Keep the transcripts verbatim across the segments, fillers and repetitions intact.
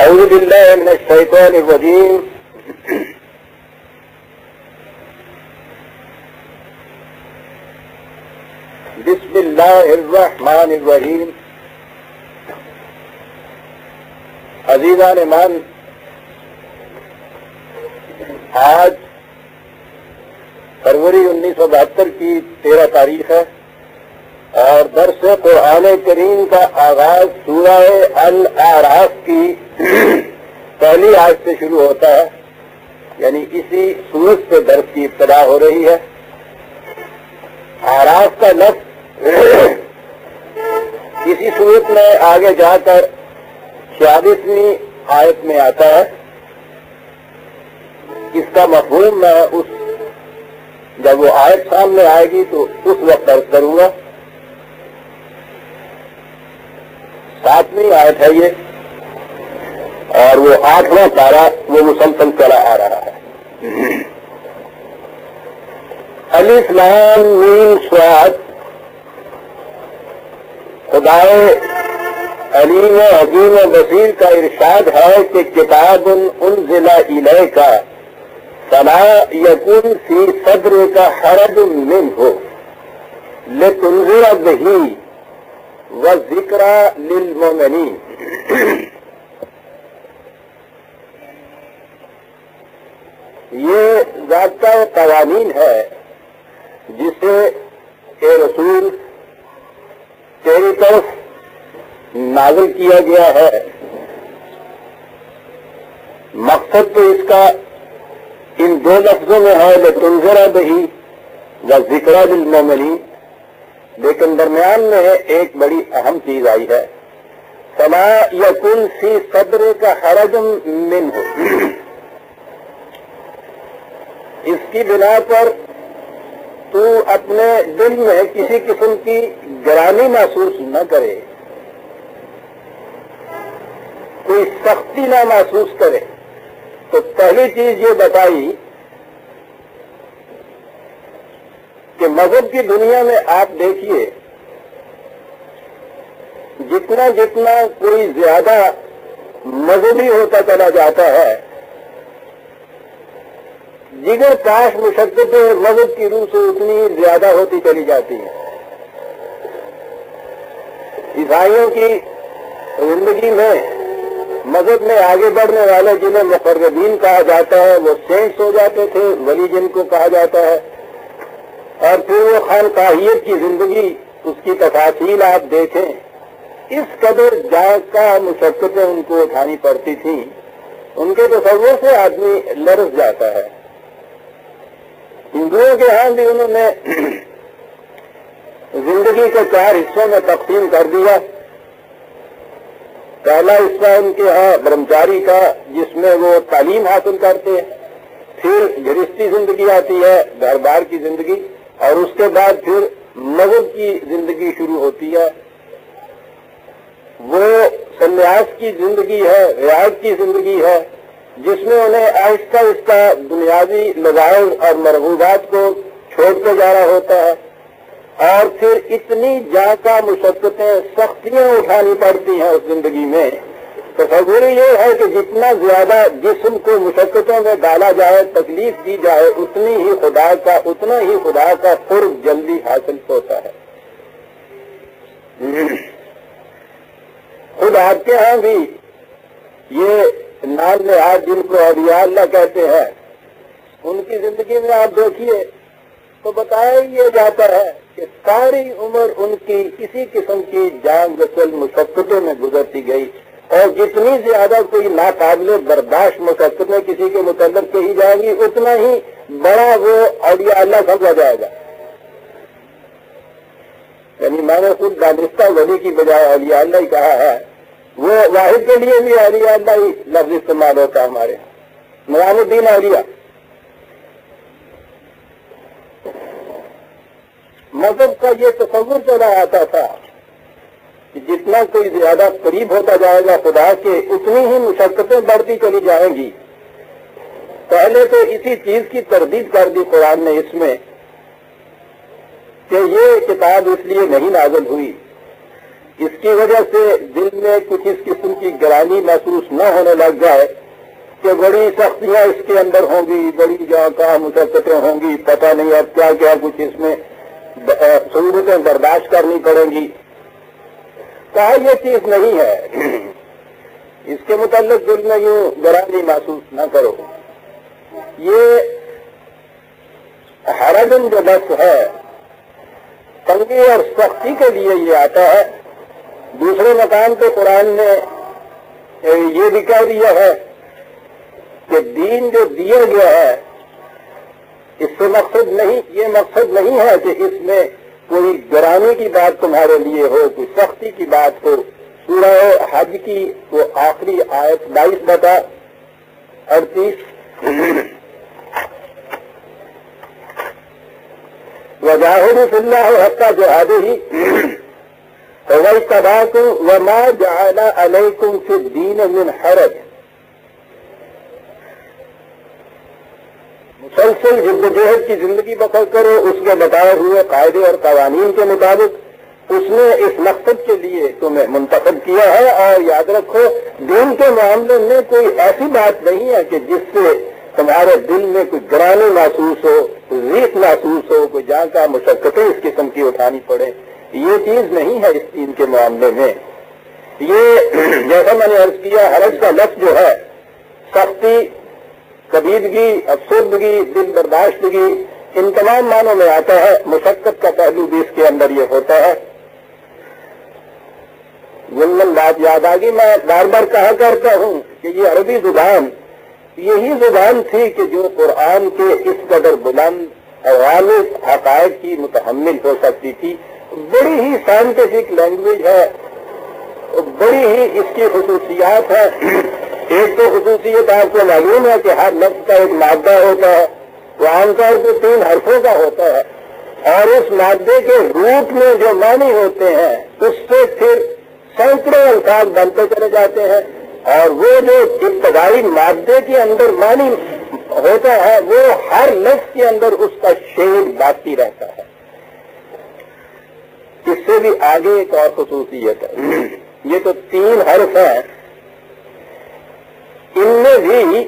أعوذ بالله من الشيطان الرجيم. بسم الله الرحمن الرحیم. عزیزان ایمان، آج فروری انیس سو بہتر کی تیرہ تاریخ ہے اور درس قرآن کریم کا آغاز سورہ الاعراف کی پہلی آیت سے شروع ہوتا ہے، یعنی اسی سورت سے درس کی ابتدا ہو رہی ہے. اعراف کا لفظ اسی سورت میں آگے جا کر چھیالیسویں آیت میں آتا ہے. اس کا مفہوم میں اس جب وہ آیت سامنے آئے گی تو اس وقت درس کروں گا. ساتویں آیت ہے یہ، اور وہ آٹھواں پارہ وہ مسلسل چلا آ رہا ہے. الف لام میم صاد. خدائے علیم و حکیم و بصیر کا ارشاد ہے کہ کتاب انزل الیک فلا یکن فی صدرک حرج منہ لتنذر بہ وذکری للمؤمنین. یہ ضابطہ قوانین ہے جسے اے رسول تیری طرف نازل کیا گیا ہے. مقصد تو اس کا ان دو لفظوں میں ہے لتنذر بہ وذکری للمؤمنین، لیکن درمیان میں ایک بڑی اہم چیز آئی ہے، فلا یکن فی صدرک حرج منہ. اس کی بنا پر تو اپنے دل میں کسی قسم کی گرانی محسوس نہ کرے، کوئی سختی نہ محسوس کرے. تو پہلی چیز یہ بتائی کہ مذہب کی دنیا میں آپ دیکھیے جتنا جتنا کوئی زیادہ مذہبی ہوتا چلا جاتا ہے، جگر کاش مشقتیں مذہب کی روح سے اتنی زیادہ ہوتی چلی جاتی ہیں. عیسائیوں کی زندگی میں مذہب میں آگے بڑھنے والے جنہیں مقربین کہا جاتا ہے وہ سینٹس ہو جاتے تھے، ولی جن کو کہا جاتا ہے، اور پھر وہ خانقاہیت کی زندگی، اس کی تفاصیل آپ دیکھیں، اس قدر جائزہ مشقتیں ان کو اٹھانی پڑتی تھیں، ان کے تصور سے آدمی لرز جاتا ہے. ہندوؤں کے ہاں بھی انہوں نے زندگی کو چار حصوں میں تقسیم کر دیا. پہلا حصہ ان کے ہاں برہمچاری کا، جس میں وہ تعلیم حاصل کرتے ہیں، پھر گرہستی زندگی آتی ہے، گھر بار کی زندگی، اور اس کے بعد پھر مذہب کی زندگی شروع ہوتی ہے. وہ سنیاس کی زندگی ہے، رعایت کی زندگی ہے، جس میں انہیں آہستہ آہستہ دنیاوی لذائذ اور مرغوبات کو چھوڑتے جا رہا ہوتا ہے، اور پھر اتنی جانکہ مشقتیں، سختیاں اٹھانی پڑتی ہیں اس زندگی میں. تصور یہ ہے کہ جتنا زیادہ جسم کو مشقتوں میں ڈالا جائے، تکلیف دی جائے، اتنی ہی خدا کا اتنا ہی خدا کا قرب جلدی حاصل ہوتا ہے. خود آپ کے ہاں بھی یہ نام نہاد جن کو اولیاء اللہ کہتے ہیں، ان کی زندگی میں آپ دیکھیے تو بتایا یہ جاتا ہے کہ ساری عمر ان کی کسی قسم کی جان غسل مشقتوں میں گزرتی گئی، اور جتنی زیادہ کوئی ناقابل برداشت مشقتیں کسی کے متعلق کہی جائیں گی، اتنا ہی بڑا وہ اولیاء اللہ سمجھا جائے گا. یعنی میں نے خود دانستہ ولی کی بجائے اولیاء اللہ ہی کہا ہے. وہ واحد کے لیے بھی اولیاء اللہ ہی لفظ استعمال ہوتا ہے ہمارے نظام الدین اولیاء. مذہب کا یہ تصور چلا آتا تھا کہ جتنا کوئی زیادہ قریب ہوتا جائے گا خدا کے، اتنی ہی مشقتیں بڑھتی چلی جائیں گی. پہلے تو اسی چیز کی تردید کر دی قرآن نے اس میں کہ یہ کتاب اس لیے نہیں نازل ہوئی اس کی وجہ سے دل میں کچھ اس قسم کی گرانی محسوس نہ ہونے لگ جائے کہ بڑی سختیاں اس کے اندر ہوں گی، بڑی جہاں کا مشقتیں ہوں گی، پتہ نہیں اب کیا کیا کچھ اس میں صورتیں برداشت کرنی پڑیں گی. کہا یہ چیز نہیں ہے، اس کے متعلق دل میں یوں گرانی محسوس نہ کرو. یہ حرجن جو لفظ ہے تنگی اور سختی کے لیے یہ آتا ہے. دوسرے مقام پہ قرآن نے یہ بھی کہہ دیا ہے کہ دین جو دیا گیا ہے اس سے مقصد نہیں، یہ مقصد نہیں ہے کہ اس میں کوئی گرانی کی بات تمہارے لیے ہو، کوئی سختی کی بات ہو. سورہ حج کی وہ آخری آیت بائیس بتا اڑتیس وجاہدوا فی اللہ حق جہادہ واجتباکم وما جعل علیکم فی الدین من حرج. مسلسل جدوجہد کی زندگی بسر کرو اس کے بتائے ہوئے قاعدے اور قوانین کے مطابق. اس نے اس مقصد کے لیے تمہیں منتخب کیا ہے. اور یاد رکھو دین کے معاملے میں کوئی ایسی بات نہیں ہے کہ جس سے تمہارے دل میں کوئی گرانی محسوس ہو، ضیق محسوس ہو، کوئی جہاں کا مشقتیں اس قسم کی اٹھانی پڑے. یہ چیز نہیں ہے اس دین کے معاملے میں. یہ جیسا میں نے عرض کیا حرج کا لفظ جو ہے سختی، کبیدگی، افسردگی، دل برداشتگی ان تمام معنوں میں آتا ہے. مشقت کا پہلو بھی اس کے اندر یہ ہوتا ہے. ضمن بات یاد آ گئی، میں بار بار کہا کرتا ہوں کہ یہ عربی زبان یہی زبان تھی کہ جو قرآن کے اس قدر بلند غالب حقائق کی متحمل ہو سکتی تھی. بڑی ہی سائنٹیفک لینگویج ہے، بڑی ہی اس کی خصوصیات ہیں. ایک تو خصوصیت آپ کو معلوم ہے کہ ہر لفظ کا ایک مادہ ہوتا ہے، وہ عام طور پہ تین حرفوں کا ہوتا ہے، اور اس مادے کے روٹ میں جو معنی ہوتے ہیں اس سے پھر سینکڑوں الفاظ بنتے چلے جاتے ہیں، اور وہ جو ابتدائی مادے کے اندر معنی ہوتا ہے وہ ہر لفظ کے اندر اس کا شیڈ باقی رہتا ہے. اس سے بھی آگے ایک اور خصوصیت ہے. یہ تو تین حرف ہیں، ان میں بھی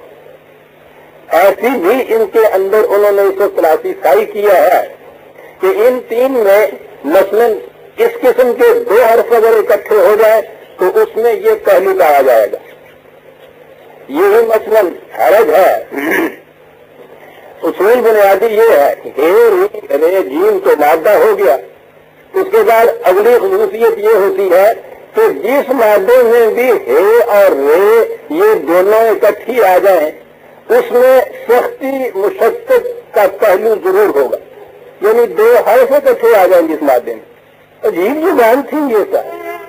ایسی بھی ان کے اندر انہوں نے اس کو کلاسیفائی کیا ہے کہ ان تین میں مثلا اس قسم کے دو حرف اگر اکٹھے ہو جائیں تو اس میں یہ پہلو کہا جائے گا. یہی مثلا حرج ہے. اصول بنیادی یہ ہے کہ رے جیم تو مادہ ہو گیا. اس کے بعد اگلی خصوصیت یہ ہوتی ہے کہ جس مادے میں بھی ہے اور رے یہ دونوں اکٹھی آ جائیں اس میں سختی مشقت کا پہلو ضرور ہوگا. یعنی دو حرف اکٹھے آ جائیں جس مادے میں. عجیب زبان تھی یہ سب.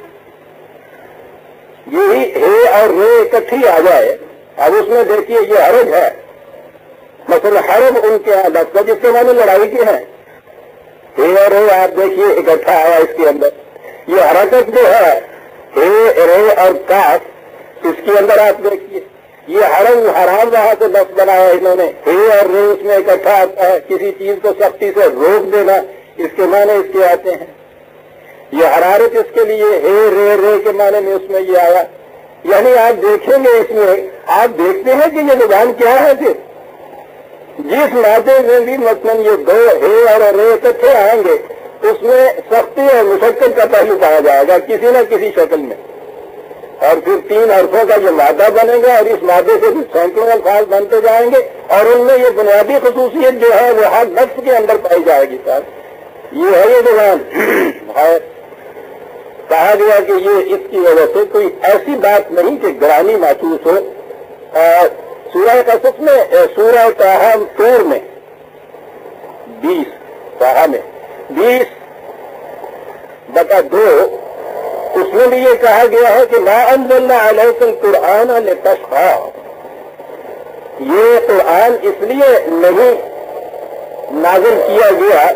یہی ہے اور رے اکٹھی آ جائے. اب اس میں دیکھیے یہ حرج ہے. مثلا حرب ان کے یہاں لفظ جس کے معنی لڑائی کے ہیں. ہے اور رے آپ دیکھیے اکٹھا آیا اس کے اندر. یہ حرکت جو ہے ہے رے اور کاف اس کے اندر آپ دیکھیے یہ حرم حرام وہاں سے لفظ بنایا انہوں نے. ہے اور رے اس میں اکٹھا آتا ہے. کسی چیز کو سختی سے روک دینا اس کے معنی اس کے آتے ہیں. یہ حرارت اس کے لیے ہے رے رے کے معنی میں اس میں یہ آیا. یعنی آپ دیکھیں گے اس میں آپ دیکھتے ہیں کہ یہ زبان کیا ہے پھر جس مادے میں بھی مثلاً یہ دو ہے اور رے اکٹھے آئیں گے اس میں سختی اور مشقت کا پہلو پایا جائے گا کسی نہ کسی شکل میں. اور پھر تین حرفوں کا یہ مادہ بنے گا اور اس مادے سے بھی سینکڑوں الفاظ بنتے جائیں گے اور ان میں یہ بنیادی خصوصیت جو ہے وہ ہر لفظ کے اندر پائی جائے گی. صاحب یہ ہے یہ زبان. کہا گیا کہ یہ اس کی وجہ سے کوئی ایسی بات نہیں کہ گرانی محسوس ہو. سورہ قصص میں سورہ طٰہٰ طور میں بیس طٰہٰ میں بیس بتا دو اس میں بھی یہ کہا گیا ہے کہ مَا أَنزَلْنَا عَلَيْكَ الْقُرْآنَ لِتَشْقَىٰ. یہ قرآن اس لیے نہیں نازل کیا گیا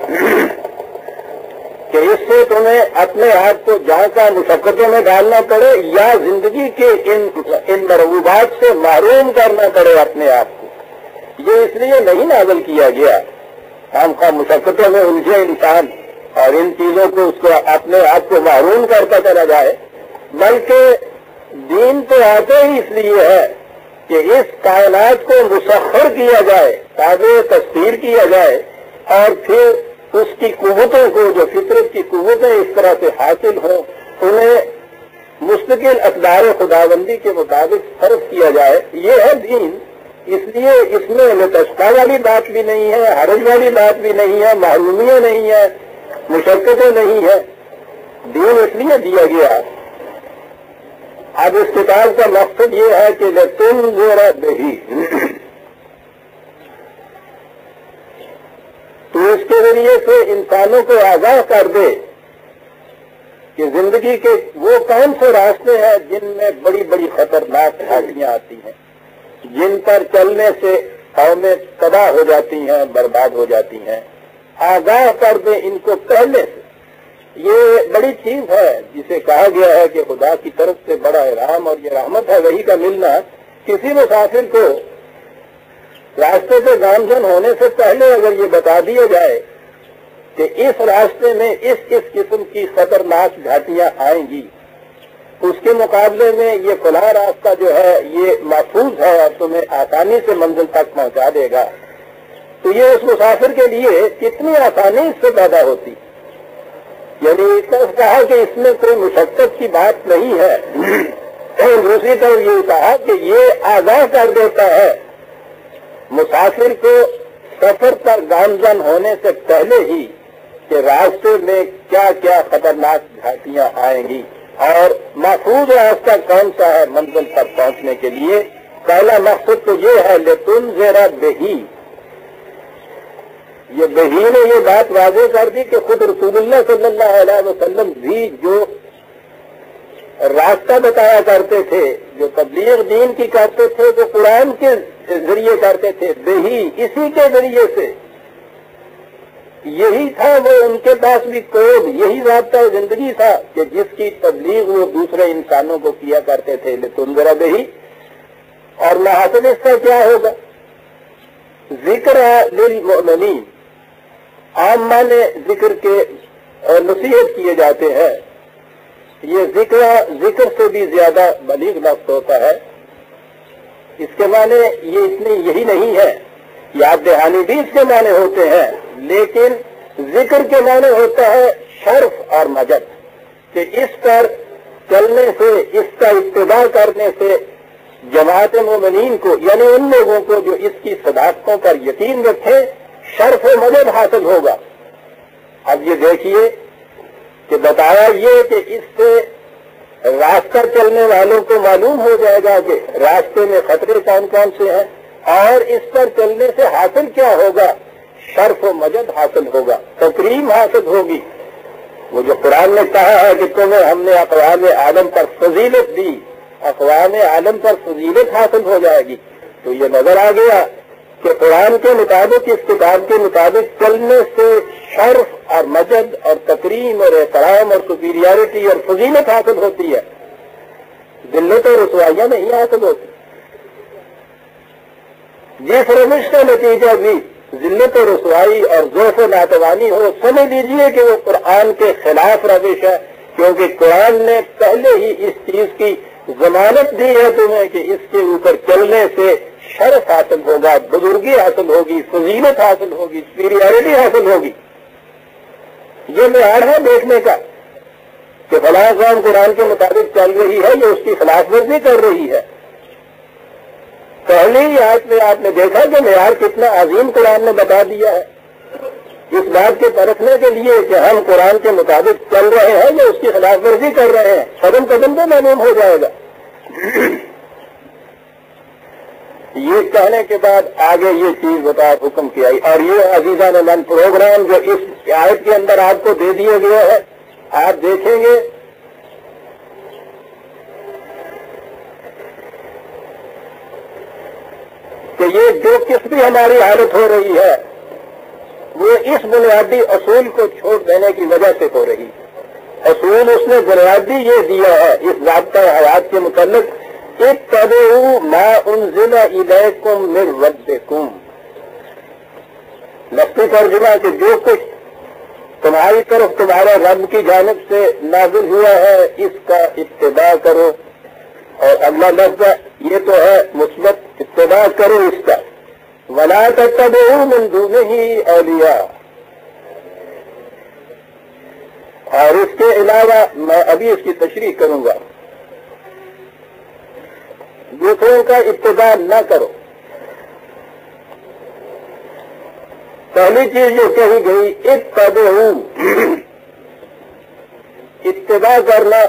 کہ اس سے تمہیں اپنے آپ کو جہاں کا مشقتوں میں ڈالنا پڑے یا زندگی کے ان ان مرغوبات سے محروم کرنا پڑے اپنے آپ کو. یہ اس لیے نہیں نازل کیا گیا ہم کا مشقتوں میں الجھے انسان اور ان چیزوں کو اس کو اپنے آپ کو محروم کرتا چلا جائے، بلکہ دین تو آتے ہی اس لیے ہے کہ اس کائنات کو مسخر کیا جائے، تابع تسخیر کیا جائے، اور پھر اس کی قوتوں کو، جو فطرت کی قوتیں اس طرح سے حاصل ہوں، انہیں مستقل اقدار خداوندی کے مطابق صرف کیا جائے۔ یہ ہے دین۔ اس لیے اس میں لتشقہ والی بات بھی نہیں ہے، حرج والی بات بھی نہیں ہے، محرومیاں نہیں ہے، مشقتیں نہیں ہے۔ دین اس لیے دیا گیا۔ اب اس کتاب کا مقصد یہ ہے کہ لتنذر بہ، تو اس کے ذریعے سے انسانوں کو آگاہ کر دے کہ زندگی کے وہ کون سے راستے ہیں جن میں بڑی بڑی خطرناک گھاٹیاں آتی ہیں، جن پر چلنے سے قومیں تباہ ہو جاتی ہیں، برباد ہو جاتی ہیں۔ آگاہ کر دے ان کو پہلے سے۔ یہ بڑی چیز ہے جسے کہا گیا ہے کہ خدا کی طرف سے بڑا احرام اور یہ رحمت ہے وہی کا ملنا۔ کسی مسافر کو راستے سے گامزن ہونے سے پہلے اگر یہ بتا دیا جائے کہ اس راستے میں اس اس قسم کی خطرناک گھاٹیاں آئیں گی، اس کے مقابلے میں یہ فلاں راستہ جو ہے یہ محفوظ ہے اور تمہیں آسانی سے منزل تک پہنچا دے گا، تو یہ اس مسافر کے لیے کتنی آسانی اس سے پیدا ہوتی۔ یعنی کہا کہ اس میں کوئی مشقت کی بات نہیں ہے۔ دوسری طرف یہ کہا کہ یہ آگاہ کر دیتا ہے مسافر کو سفر پر گامزن ہونے سے پہلے ہی کہ راستے میں کیا کیا خطرناک گھاٹیاں آئیں گی، اور محفوظ راستہ کون سا ہے منزل پر پہنچنے کے لیے۔ پہلا مقصد تو یہ ہے لتنذر بہ، یہ بہی نے یہ بات واضح کر دی کہ خود رسول اللہ صلی اللہ علیہ وسلم بھی جو راستہ بتایا کرتے تھے، جو تبلیغ دین کی کرتے تھے، وہ قرآن کے ذریعے کرتے تھے، بہی اسی کے ذریعے سے یہی تھا، وہ ان کے پاس بھی کوڈ یہی ضابطہ زندگی تھا کہ جس کی تبلیغ وہ دوسرے انسانوں کو کیا کرتے تھے۔ لتنذر بہ، اور محاسن اس کا کیا ہوگا؟ ذکر للمؤمنین، عام معنی ذکر کے نصیحت کیے جاتے ہیں۔ یہ ذکر ذکر سے بھی زیادہ بلیغ لفظ ہوتا ہے۔ اس کے معنی یہ اتنے یہی نہیں ہے، یاد دہانی بھی اس کے معنی ہوتے ہیں، لیکن ذکر کے معنی ہوتا ہے شرف اور مجد، کہ اس پر چلنے سے، اس کا اتباع کرنے سے جماعت مومنین کو، یعنی ان لوگوں کو جو اس کی صداقتوں پر یقین رکھے، شرف و مدد حاصل ہوگا۔ اب یہ دیکھیے کہ بتایا یہ کہ اس سے راستہ چلنے والوں کو معلوم ہو جائے گا کہ راستے میں خطرے کون کون سے ہیں، اور اس پر چلنے سے حاصل کیا ہوگا؟ شرف و مجد حاصل ہوگا، تکریم حاصل ہوگی۔ وہ جو قرآن نے کہا ہے کہ تمہیں ہم نے اقوام عالم پر فضیلت دی، اقوام عالم پر فضیلت حاصل ہو جائے گی، تو یہ نظر آ گیا کہ قرآن کے مطابق، اس کتاب کے مطابق چلنے سے شرف اور مجد اور تکریم اور احترام اور سپیریارٹی اور فضیلت حاصل ہوتی ہے، ذلت اور رسوائیاں نہیں حاصل ہوتی۔ جس روش کا نتیجہ بھی ذلت و رسوائی اور ضعف و ناتوانی ہو، سمجھ لیجیے کہ وہ قرآن کے خلاف روش ہے، کیونکہ قرآن نے پہلے ہی اس چیز کی ضمانت دی ہے تمہیں کہ اس کے اوپر چلنے سے شرف حاصل ہوگا، بزرگی حاصل ہوگی، فضیلت حاصل ہوگی، سپیریارٹی حاصل ہوگی۔ یہ معیار ہے دیکھنے کا کہ فلاں قوم قرآن کے مطابق چل رہی ہے یا اس کی خلاف ورزی کر رہی ہے۔ پہلی ہی آیت میں آپ نے دیکھا کہ معیار کتنا عظیم قرآن نے بتا دیا ہے، اس بات کے پرکھنے کے لیے کہ ہم قرآن کے مطابق چل رہے ہیں یا اس کی خلاف ورزی کر رہے ہیں، قدم قدم پہ معلوم ہو جائے گا۔ یہ کہنے کے بعد آگے یہ چیز بتا حکم کی آئی، اور یہ عزیزان من پروگرام جو اس آیت کے اندر آپ کو دے دیا گیا ہے، آپ دیکھیں گے کہ یہ جو کس بھی ہماری حالت ہو رہی ہے وہ اس بنیادی اصول کو چھوڑ دینے کی وجہ سے ہو رہی ہے۔ اصول اس نے بنیادی یہ دیا ہے اس ضابطۂ حیات کے متعلق، اتبعوا ما انزل الیکم من ربکم، لفظی ترجمہ کہ جو کچھ تمہاری طرف تمہارے رب کی جانب سے نازل ہوا ہے، اس کا اتباع کرو. اور اگلا لفظ یہ تو ہے مثبت، اتباع کرو اس کا. وَلَا تَتَّبِعُوا مِن دُونِهِ أَوْلِيَاءَ. اور اس کے علاوہ میں ابھی اس کی تشریح کروں گا، دوسروں کا اتباع نہ کرو. پہلی چیز جو کہی گئی اتبعوا، اتباع کرنا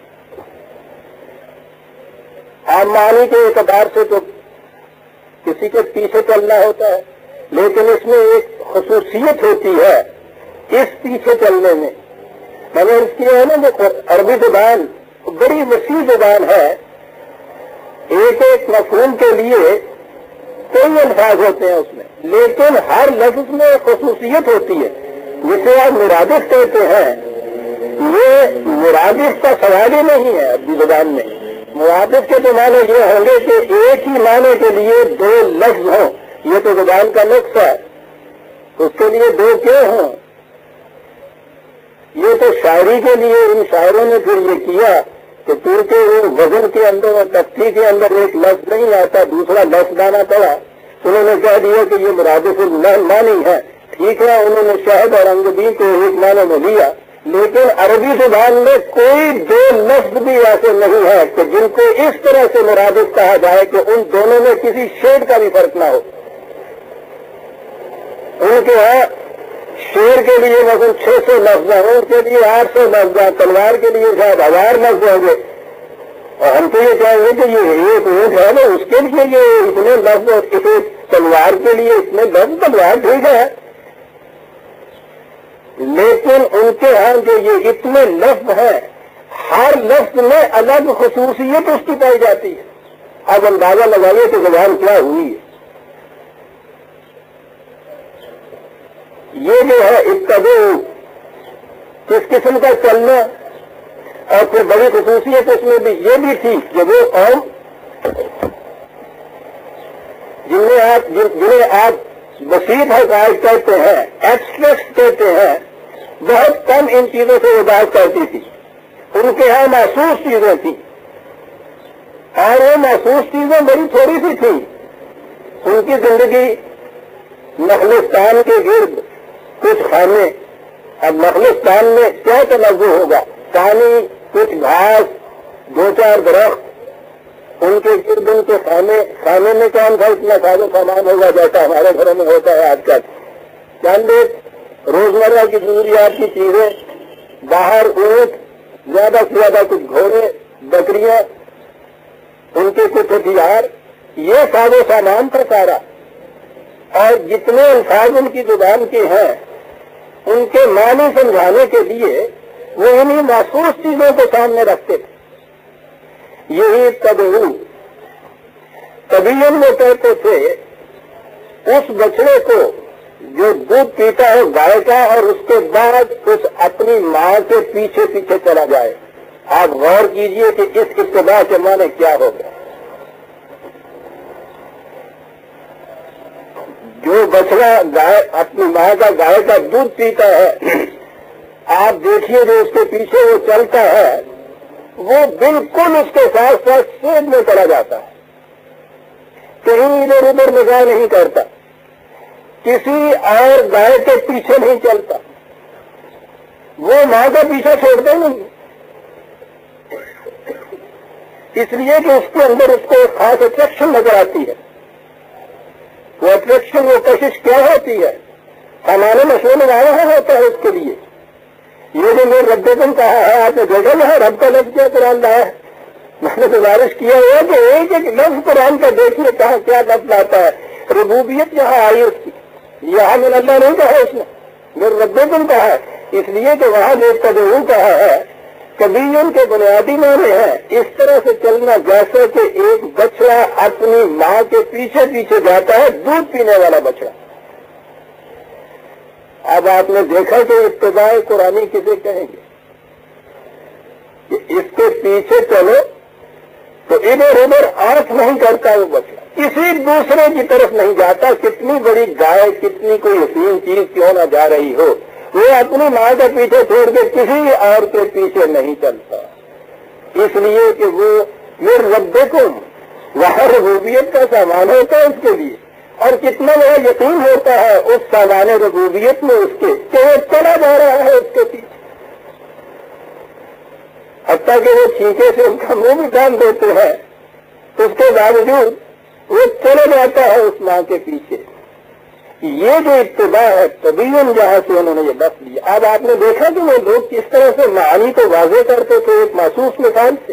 عام معنی کے اعتبار سے تو کسی کے پیچھے چلنا ہوتا ہے، لیکن اس میں ایک خصوصیت ہوتی ہے اس پیچھے چلنے میں. میں نے اس کی ہے نا جو عربی زبان بڑی وسیع زبان ہے، ایک ایک مفہوم کے لیے کئی الفاظ ہوتے ہیں اس میں، لیکن ہر لفظ میں خصوصیت ہوتی ہے. جسے آپ مرادف کہتے ہیں، یہ مرادف کا سوال ہی نہیں ہے عربی زبان میں. مرادف کے تو معنی یہ ہوں گے کہ ایک ہی معنی کے لیے دو لفظ ہوں. یہ تو زبان کا نقص ہے، اس کے لیے دو کیوں ہوں؟ یہ تو شاعری کے لیے ان شاعروں نے پھر یہ کیا کہ کیونکہ وزن کے اندر اور تختی کے اندر ایک لفظ نہیں آتا، دوسرا لفظ لانا پڑا. انہوں نے کہہ دیا کہ یہ مرادف المانی ہے. ٹھیک ہے، انہوں نے شہد اور انگبی کو ایک معنی میں لیا، لیکن عربی زبان میں کوئی دو لفظ بھی ایسے نہیں ہے کہ جن کو اس طرح سے مرادف کہا جائے کہ ان دونوں میں کسی شیڈ کا بھی فرق نہ ہو. ان کے ہاں شیر کے لیے مثلا چھ سو لفظ ہیں، ان کے لیے آٹھ سو لفظ ہیں، تلوار کے لیے شاید ہزار لفظ ہوں گے. اور ہم تو یہ کہیں گے کہ یہ ایک اونٹ ہے نا، اس کے لیے یہ اتنے لفظ، اور ایک تلوار کے لیے اتنے لفظ. تلوار ٹھیک ہے، لیکن ان کے ہاں جو یہ اتنے لفظ ہیں، ہر لفظ میں الگ خصوصیت اس کی پائی جاتی ہے. اب اندازہ لگائیے کہ زبان کیا ہوئی ہے. یہ جو ہے اتباع کس قسم کا چلنا، اور پھر بڑی خصوصیت اس میں بھی یہ بھی تھی کہ وہ قوم جنہیں آپ جنہیں آپ بسیط حقائق کہتے ہیں، ایبسٹریکٹ کہتے ہیں، بہت کم ان چیزوں سے وہ بات کرتی تھی. ان کے یہاں محسوس چیزیں تھیں، اور وہ محسوس چیزیں بڑی تھوڑی سی تھیں. ان کی زندگی نخلستان کے گرد کچھ خانے. اب نخلستان میں کیا تنوع ہوگا؟ پانی، کچھ گھاس، دو چار درخت، ان کے گرد ان کے خانے. خانے میں کون سا اتنا ساز و سامان ہوگا جیسا ہمارے گھروں میں ہوتا ہے آج کل؟ چند ایک روزمرہ کی ضروریات کی چیزیں، باہر اونٹ، زیادہ سے زیادہ کچھ گھوڑے، بکریاں، ان کے کچھ ہتھیار، یہ ساز و سامان تھا سارا. اور جتنے الفاظ ان کی زبان کے ہیں، ان کے معنی سمجھانے کے لیے وہ انہیں محسوس چیزوں کو سامنے رکھتے تھے. یہی تبعو طبیعت میں کہتے تھے اس بچڑے کو جو دودھ پیتا ہے گائے کا، اور اس کے بعد اس اپنی ماں کے پیچھے پیچھے چلا جائے. آپ غور کیجئے کہ اس اتباع کے معنی کیا ہوگا. جو بچڑا گائے اپنی ماں کا گائے کا دودھ پیتا ہے، آپ دیکھیے جو اس کے پیچھے وہ چلتا ہے، وہ بالکل اس کے ساتھ ساتھ سیدھ میں چلا جاتا ہے، کہیں ادھر ادھر نگاہ نہیں کرتا، کسی اور گائے کے پیچھے نہیں چلتا. وہ ماں کا پیچھا چھوڑتے نہیں، اس لیے کہ اس کے اندر اس کو ایک خاص اٹریکشن نظر آتی ہے. وہ اٹریکشن، وہ کشش کیا ہوتی ہے؟ سامان مشہور لگا رہا ہوتا ہے اس کے لیے. یہ جو میرے رب نے کہا ہے، آپ نے دیکھا نا رب کا لفظ کیا قرآن لایا ہے. میں نے گزارش کیا ہے کہ ایک ایک لفظ قرآن کا دیکھیے کہاں کیا لفظ آتا ہے. ربوبیت یہاں آئی اس کی، یہاں من اللہ نہیں کہا اس نے، میرے رب نے کہا ہے. اس لیے کہ وہاں جو تبعو کہا ہے، کبھی ان کے بنیادی معنی ہیں اس طرح سے چلنا جیسے کہ ایک بچڑا اپنی ماں کے پیچھے پیچھے جاتا ہے، دودھ پینے والا بچڑا. اب آپ نے دیکھا کہ اتباع قرآنی کسے کہیں گے کہ اس کے پیچھے چلو تو ادھر ادھر آنکھ نہیں کرتا وہ بچڑا، کسی دوسرے کی طرف نہیں جاتا. کتنی بڑی گائے، کتنی کوئی حسین چیز کیوں نہ جا رہی ہو، وہ اپنی ماں کے پیچھے چھوڑ کے کسی اور کے پیچھے نہیں چلتا، اس لیے کہ وہ یہ ربکم وہ ربوبیت کا سامان ہوتا ہے اس کے لیے، اور کتنا بڑا یقین ہوتا ہے اس سامان ربوبیت میں اس کے کہ وہ چلا جا رہا ہے اس کے پیچھے، حتیٰ کہ وہ چھینکے سے ان کا منہ بھی ڈال دیتے ہیں، اس کے باوجود وہ چلے جاتا ہے اس ماں کے پیچھے۔ یہ جو اتباع ہے طبیعاً جہاں سے انہوں نے یہ لفظ لیا۔ اب آپ نے دیکھا کہ وہ لوگ کس طرح سے معانی کو واضح کرتے تھے ایک محسوس مثال سے۔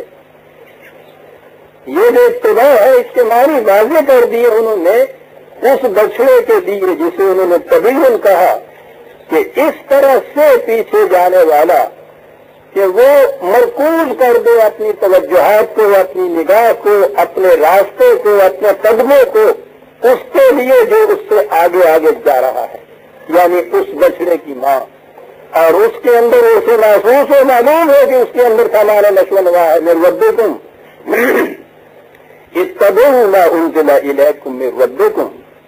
یہ جو اتباع ہے اس کے معنی واضح کر دیے انہوں نے اس بچڑے کے لیے جسے انہوں نے طبیعاً کہا کہ اس طرح سے پیچھے جانے والا کہ وہ مرکوز کر دے اپنی توجہات کو، اپنی نگاہ کو، اپنے راستے کو، اپنے قدموں کو اس کے لیے جو اس سے آگے آگے جا رہا ہے، یعنی اس بچڑے کی ماں، اور اس کے اندر اسے محسوس ہو، معلوم ہو کہ اس کے اندر سامان نشو و نما ہے۔ من ربکم اتبعوا ما انزل الیکم من ربکم۔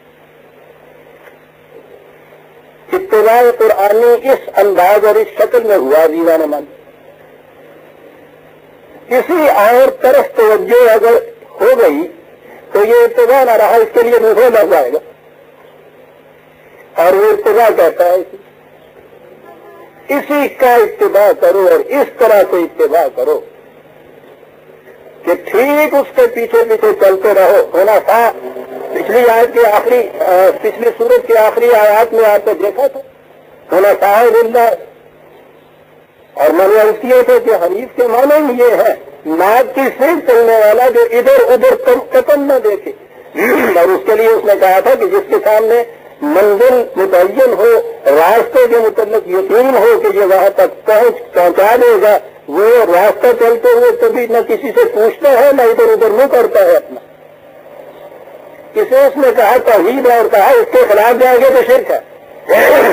اتباع قرآنی اس انداز اور اس شکل میں ہوا دیوانہ من، کسی اور طرف توجہ اگر ہو گئی تو یہ اتباع نہ رہا، اس کے لیے دوسرا لگ جائے گا، اور وہ اتباع کہتا ہے اسی کا اتباع کرو اور اس طرح سے اتباع کرو کہ ٹھیک اس کے پیچھے پیچھے چلتے رہو۔ ہونا تھا پچھلی آیت کے آخری پچھلی سورت کی آخری آیات میں آپ نے دیکھا تھا، ہونا صاحب اللہ، اور میں نے عرض کیے تھے کہ حنیف کے معنی یہ ہے ناک کی صرف چلنے والا جو ادھر ادھر قدم نہ دیکھے، اور اس کے لیے اس نے کہا تھا کہ جس کے سامنے منزل متعین ہو، راستے کے متعلق یقین ہو کہ یہ وہاں تک پہنچ پہنچا دے گا، وہ راستہ چلتے ہوئے کبھی نہ کسی سے پوچھتا ہے نہ ادھر ادھر منہ کرتا ہے اپنا۔ اسے اس نے کہا توحید ہے اور کہا اس کے خلاف جائیں گے تو شرک ہے۔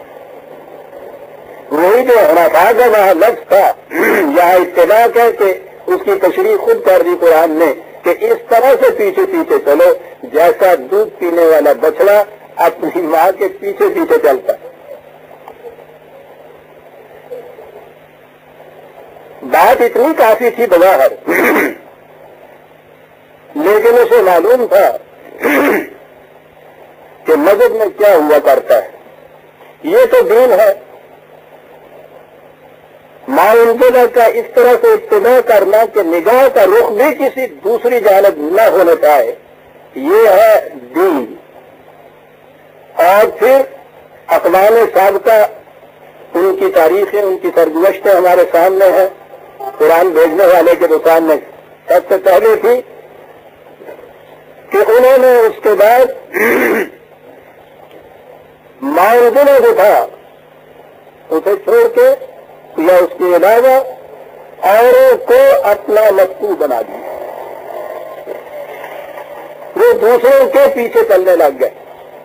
وہی جو حنفاء کا وہاں لفظ تھا یہاں اتباع کہہ کے اس کی تشریح خود کر دی قرآن نے کہ اس طرح سے پیچھے پیچھے چلو جیسا دودھ پینے والا بچڑا اپنی ماں کے پیچھے پیچھے چلتا ہے۔ بات اتنی کافی تھی بظاہر، لیکن اسے معلوم تھا کہ مذہب میں کیا ہوا کرتا ہے۔ یہ تو دین ہے، معاملہ کا اس طرح سے اتباع کرنا کہ نگاہ کا رخ بھی کسی دوسری جانب نہ ہونے پائے، یہ ہے دین۔ اور پھر اقوام سابقہ ان کی تاریخیں، ان کی سرگزشتیں ہمارے سامنے ہیں۔ قرآن بھیجنے والے کے تو سامنے سب سے پہلے تھی کہ انہوں نے اس کے بعد معاملہ جو تھا اسے چھوڑ کے یا اس کے علاوہ اوروں کو اپنا مقصود بنا دیا، وہ دوسروں کے پیچھے چلنے لگ گئے۔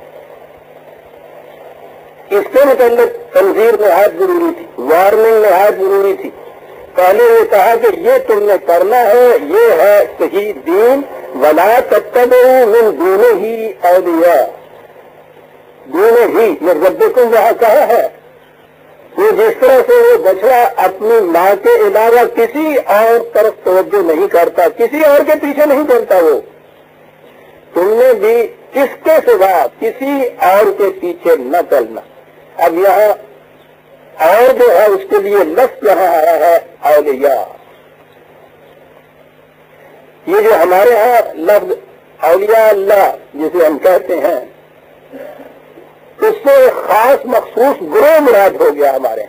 اس کے متعلق تنظیر نہایت ضروری تھی، وارننگ نہایت ضروری تھی۔ پہلے یہ کہا کہ یہ تم نے کرنا ہے، یہ ہے صحیح دین، ولا تتبعوا من دونہ اولیاء، دونہ ہی من ربکم وہاں کہا ہے۔ وہ جس طرح سے وہ بچڑا اپنی ماں کے علاوہ کسی اور طرف توجہ نہیں کرتا، کسی اور کے پیچھے نہیں چلتا، وہ تم نے بھی اس کے سوا کسی اور کے پیچھے نہ چلنا۔ اب یہاں اور جو ہے اس کے لیے لفظ یہاں آیا ہے اولیاء۔ یہ جو ہمارے ہاں لفظ اولیاء اللہ جسے ہم کہتے ہیں، اس سے خاص مخصوص گروہ مراد ہو گیا ہمارے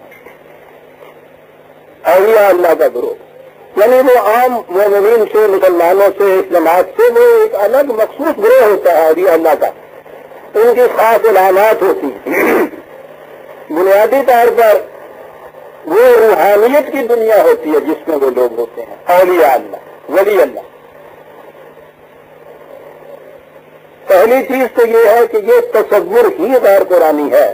ہاں، اولیاء اللہ کا گروہ، یعنی وہ عام مومنین سے، مسلمانوں سے، اسلامات سے وہ ایک الگ مخصوص گروہ ہوتا ہے اولیاء اللہ کا، ان کی خاص علامات ہوتی ہیں۔ بنیادی طور پر وہ روحانیت کی دنیا ہوتی ہے جس میں وہ لوگ ہوتے ہیں اولیاء اللہ، ولی اللہ۔ پہلی چیز تو یہ ہے کہ یہ تصور ہی غیر قرآنی ہے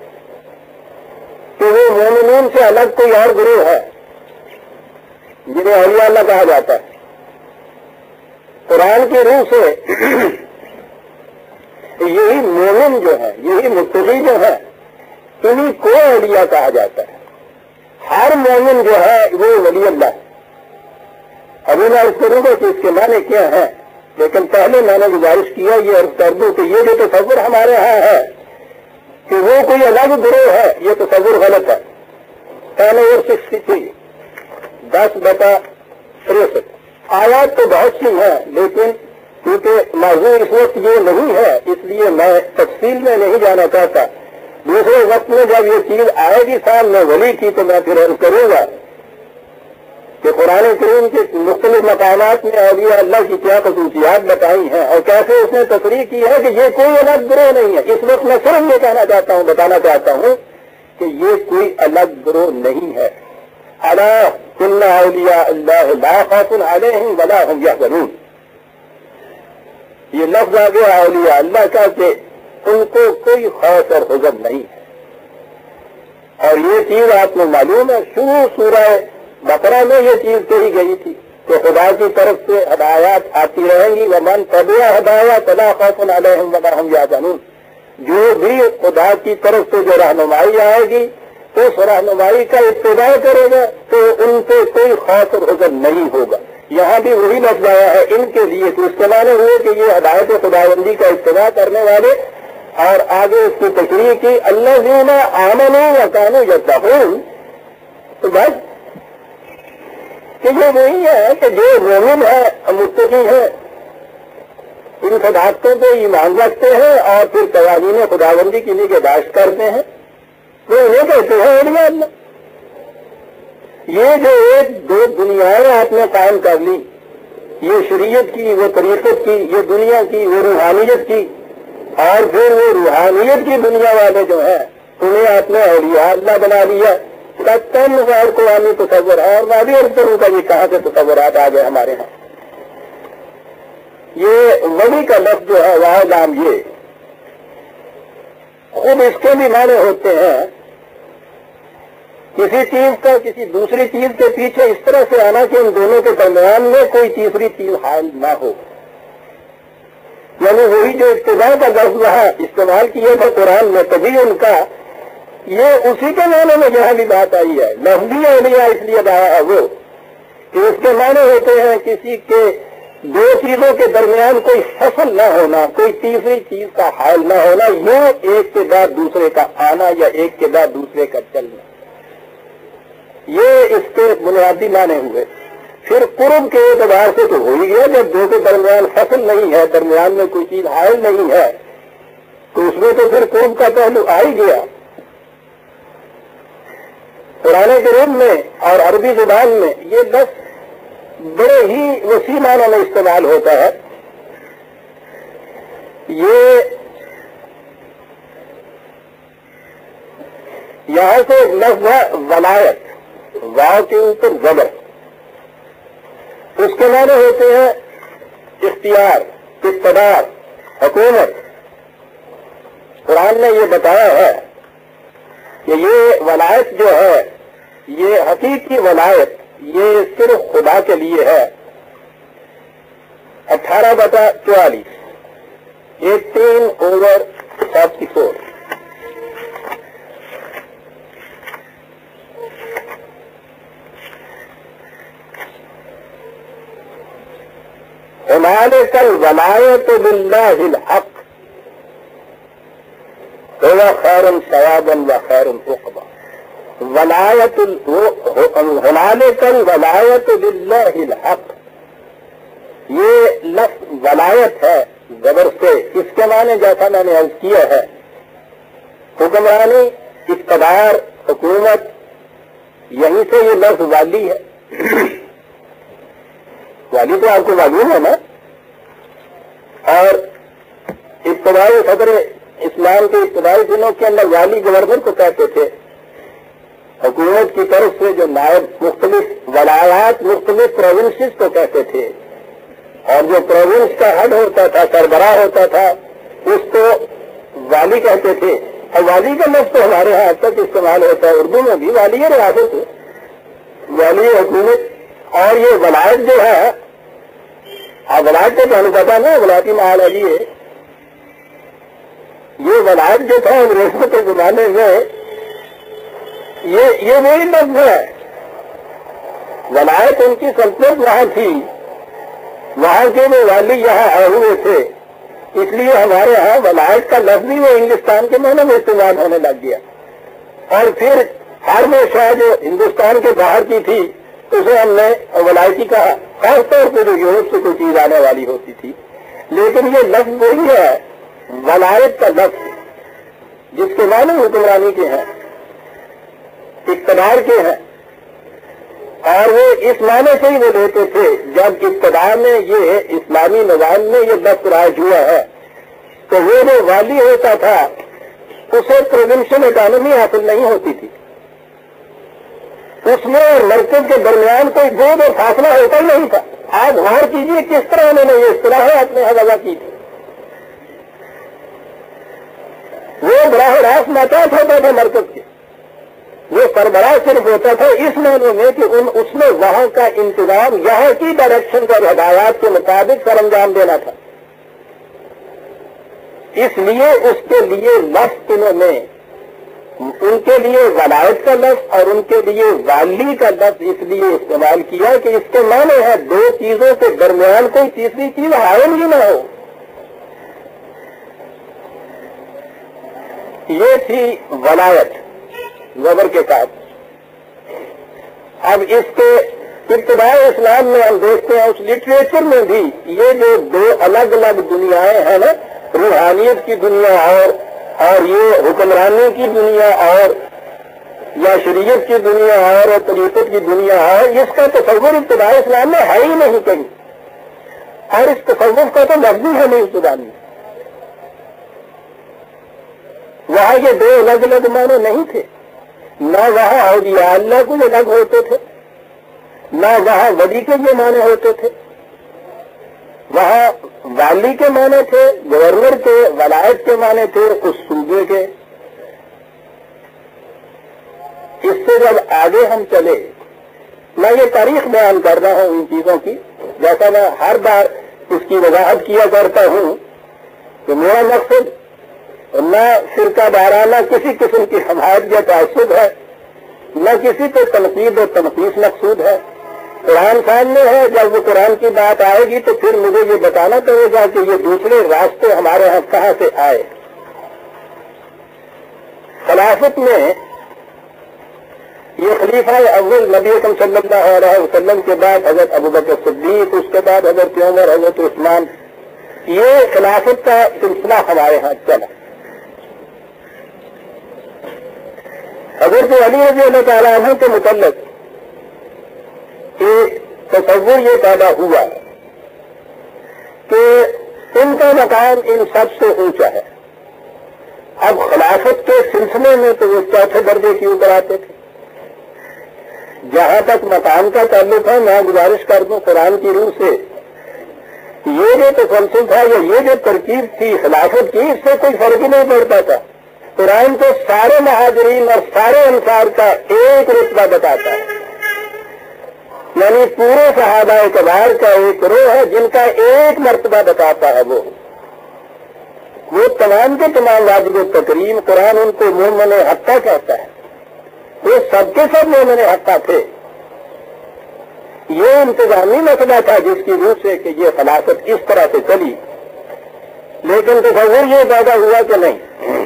کہ وہ مومنین سے الگ کوئی اور گروہ ہے جنہیں اولیاء اللہ کہا جاتا ہے۔ قرآن کی روح سے یہی مومن جو ہے، یہی متقی جو ہے، انہیں کو اولیاء کہا جاتا ہے. ہر مومن جو ہے وہ ولی اللہ ہے. ابھی میں اس کروں گا کہ اس کے معنی کیا ہے، لیکن پہلے میں نے گزارش کیا یہ عرض کر دوں کہ یہ جو تصور ہمارے ہاں ہے کہ وہ کوئی الگ گروہ ہے، یہ تصور غلط ہے. پہلے اور سکسٹی تھری دس بتا تریسٹھ آیات تو بہت سی ہیں، لیکن کیونکہ موضوع اس وقت یہ نہیں ہے اس لیے میں تفصیل میں نہیں جانا چاہتا. دوسرے وقت میں جب یہ چیز آئے گی سامنے ولی کی تو میں پھر عرض کروں گا کہ قرآن کریم کے مختلف مقامات میں اولیاء اللہ کی کیا خصوصیات بتائی ہیں اور کیسے اس نے تصریح کی ہے کہ یہ کوئی الگ گروہ نہیں ہے. اس وقت میں صرف یہ کہنا چاہتا ہوں بتانا چاہتا ہوں کہ یہ کوئی الگ گروہ نہیں ہے. الا ان اولیاء اللہ لا خوف علیہم ولا هم یحزنون. یہ لفظ آ گیا اولیاء اللہ کا کہ ان کو کوئی خوف اور حزن نہیں ہے. اور یہ چیز آپ کو معلوم ہے شروع سورہ بقرہ میں یہ چیز کہی گئی تھی کہ خدا کی طرف سے ہدایات آتی رہیں گی. ومن تبع ہدایات فلا خوف علیہم ولا هم یحزنون. جو بھی خدا کی طرف سے جو رہنمائی آئے گی اس رہنمائی کا اتباع کرے گا تو ان پہ کوئی خوف اور حزن نہیں ہوگا. یہاں بھی وہی لفظ آیا ہے ان کے لیے تو اس کے معنی ہوئے کہ یہ ہدایت خداوندی کا اتباع کرنے والے. اور آگے اس کی تشریح کی الذین آمنوا وکانوا یتقون. تو بس کہ یہ وہی ہے کہ جو مومن ہے متقی ہے ان صداقتوں پہ ایمان رکھتے ہیں اور پھر قوانین خداوندی کی نگہداشت کرتے ہیں وہ انہیں کہتے ہیں اولیاء اللہ. یہ جو ایک دو دنیایں آپ نے قائم کر لی، یہ شریعت کی وہ طریقت کی، یہ دنیا کی وہ روحانیت کی، اور پھر وہ روحانیت کی دنیا والے جو ہیں انہیں آپ نے اولیاء اللہ بنا لیا. تم غیر قومی تصور ہے. اور میں بھی عرض کروں گا یہ کہاں سے تصورات آ گئے ہمارے ہاں. یہ ولی کا لفظ جو ہے وہ نام یہ خود اس کے بھی معنی ہوتے ہیں کسی چیز کا کسی دوسری چیز کے پیچھے اس طرح سے آنا کہ ان دونوں کے درمیان میں کوئی تیسری چیز حائل نہ ہو. یعنی وہی جو ابتداء کا لفظ وہاں استعمال کیا تھا قرآن میں تبھی ان کا یہ اسی کے معنی میں جہاں بھی بات آئی ہے. لفظی اولیاء اس لیے لایا ہے وہ کہ اس کے معنی ہوتے ہیں کسی کے دو چیزوں کے درمیان کوئی فصل نہ ہونا، کوئی تیسری چیز کا حائل نہ ہونا، یہ ایک کے بعد دوسرے کا آنا یا ایک کے بعد دوسرے کا چلنا. یہ اس کے بنیادی معنی ہوئے. پھر قرب کے اعتبار سے تو ہو ہی گیا جب دو کے درمیان فصل نہیں ہے، درمیان میں کوئی چیز حائل نہیں ہے تو اس میں تو پھر قرب کا پہلو آ ہی گیا. قرآن کریم میں اور عربی زبان میں یہ لفظ بڑے ہی وسیع معنی میں استعمال ہوتا ہے. یہ یہاں سے لفظ ہے ولایت، واو کے اوپر زبر. اس کے معنی ہوتے ہیں اختیار، اقتدار، حکومت. قرآن نے یہ بتایا ہے کہ یہ ولایت جو ہے یہ حقیقی ولایت یہ صرف خدا کے لیے ہے. اٹھارہ بتا چوالیس ایٹین اوور فورٹی فور. هنالك الولاية لله الحق هو خير ثوابا وخير عقبا. ولایت هنالك الولاية لله الحق. یہ لفظ ولایت ہے زبر سے. اس کے معنی جیسا میں نے عرض کیا ہے حکمرانی، اقتدار، حکومت. یہیں سے یہ لفظ والی ہے. والی تو آپ کو معلوم ہے نا. اور ابتدائی صدر اسلام کے ابتدائی دنوں کے اندر والی گورنر کو کہتے تھے. حکومت کی طرف سے جو نائب مختلف ولایات مختلف پروونسز کو کہتے تھے اور جو پروونس کا ہیڈ ہوتا تھا، سربراہ ہوتا تھا، اس کو والی کہتے تھے. اور والی کا لفظ تو ہمارے یہاں اب تک استعمال ہوتا ہے. اردو میں بھی والی ریاست ہے، والی حکومت. اور یہ ولایت جو ہے آپ ولایت کو ہمیں پتا نا ولایتی محال علی ہے. یہ ولایت جو تھا انگریزوں کے زمانے میں یہ یہ وہی لفظ ہے. ولایت ان کی سلطنت وہاں تھی، وہاں کے وہ والی یہاں آئے ہوئے تھے، اس لیے ہمارے ہاں ولایت کا لفظ بھی وہ انگلستان کے معنی میں استعمال ہونے لگ گیا. اور پھر ہر وہ شاہ جو ہندوستان کے باہر کی تھی اسے ہم نے ولایتی کہا، خاص طور پہ جو یورپ سے کوئی چیز آنے والی ہوتی تھی. لیکن یہ لفظ وہی ہے ولایت کا لفظ جس کے معنی حکمرانی کے ہیں، اقتدار کے ہیں، اور وہ اس معنی سے ہی وہ لیتے تھے. جب اقتدار میں یہ اسلامی نظام میں یہ لفظ رائج ہوا ہے تو وہ جو والی ہوتا تھا اسے پروونشل اکانومی حاصل نہیں ہوتی تھی، اس میں مرکز کے درمیان کوئی دو دو فاصلہ ہوتا ہی نہیں تھا. آپ غور کیجیے کس طرح انہوں نے یہ اصطلاحات میں وضع کی تھی. وہ براہ راست ماتحت ہوتا تھا مرکز کے، وہ سربراہ صرف ہوتا تھا اس معنی میں کہ ان اس نے وہاں کا انتظام یہاں کی ڈائریکشن اور ہدایات کے مطابق سر انجام دینا تھا. اس لیے اس کے لیے لفظ انہوں نے ان کے لیے ولایت کا لفظ اور ان کے لیے والی کا لفظ اس لیے استعمال کیا کہ اس کے معنی ہے دو چیزوں کے درمیان کوئی تیسری چیز حائل ہی نہ ہو. یہ تھی ولایت زبر کے ساتھ. اب اس کے ابتدائی اسلام میں ہم دیکھتے ہیں اس لٹریچر میں بھی یہ جو دو الگ الگ دنیایں ہیں نا، روحانیت کی دنیا اور اور یہ حکمرانی کی دنیا اور یا شریعت کی دنیا اور طریقت کی دنیا اور اس کا تصور ابتدائی اسلام میں ہے ہی نہیں کہیں، اور اس تصور کا تو لفظ ہے نہیں ابتدا میں. وہاں یہ دو الگ الگ معنی نہیں تھے، نہ وہاں اولیاء اللہ کو الگ ہوتے تھے، نہ وہاں ولی کے یہ معنی ہوتے تھے. وہاں والی کے معنی تھے، گورنر کے، ولایت کے معنی تھے اس صوبے کے. اس سے جب آگے ہم چلے، میں یہ تاریخ بیان کر رہا ہوں ان چیزوں کی، جیسا میں ہر بار اس کی وضاحت کیا کرتا ہوں کہ میرا مقصد نہ فرقہ وارانہ کسی قسم کی حمایت یا تعصب ہے، نہ کسی پہ تنقید و تنقیص مقصود ہے. قرآن سامنے ہے، جب وہ قرآن کی بات آئے گی تو پھر مجھے یہ بتانا پڑے گا کہ یہ دوسرے راستے ہمارے ہاں کہاں سے آئے. خلافت میں یہ خلیفہ اول نبی اکرم صلی اللہ علیہ وسلم کے بعد حضرت ابوبکر صدیق، اس کے بعد حضرت عمر، حضرت عثمان، یہ خلافت کا سلسلہ ہمارے ہاں چلا. حضرت علی رضی اللہ تعالیٰ عنہ کے متعلق ایک تصور یہ پیدا ہوا کہ ان کا مقام ان سب سے اونچا ہے. اب خلافت کے سلسلے میں تو وہ چوتھے درجے کی اوپر آتے تھے. جہاں تک مقام کا تعلق ہے، میں گزارش کر دوں قرآن کی روح سے، یہ جو تسلسل تھا یا یہ جو ترکیب تھی خلافت کی، اس سے کوئی فرق ہی نہیں پڑتا تھا. قرآن تو سارے مہاجرین اور سارے انصار کا ایک رتبہ بتاتا ہے، یعنی پورے صحابہ کبار کا ایک روح ہے جن کا ایک مرتبہ بتاتا ہے. وہ وہ تمام کے تمام واجب تکریم، قرآن ان کو مومن حقہ کہتا ہے. وہ سب کے سب مومن حقہ تھے. یہ انتظامی مسئلہ تھا جس کی روح سے کہ یہ خلافت اس طرح سے چلی. لیکن تصور یہ پیدا ہوا کہ نہیں،